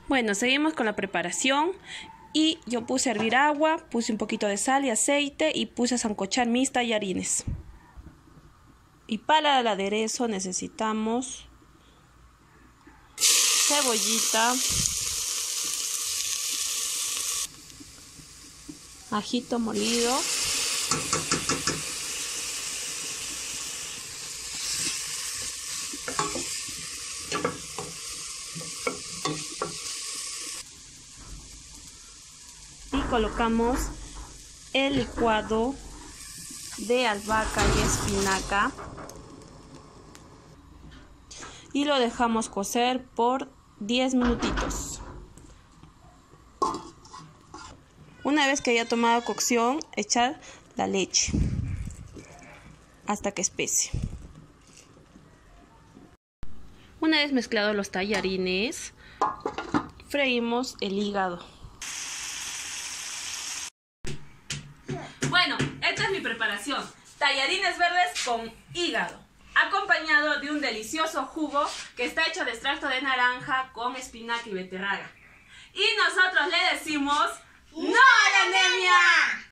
Bueno, seguimos con la preparación y yo puse a hervir agua, puse un poquito de sal y aceite y puse a sancochar mis tallarines. Y para el aderezo necesitamos cebollita, ajito molido, y colocamos el licuado de albahaca y espinaca y lo dejamos cocer por 10 minutitos. Una vez que haya tomado cocción, echar la leche hasta que espese. Una vez mezclados los tallarines, freímos el hígado. Bueno, esta es mi preparación. Tallarines verdes con hígado, acompañado de un delicioso jugo que está hecho de extracto de naranja con espinaca y beterraga. Y nosotros le decimos ¡no a la anemia!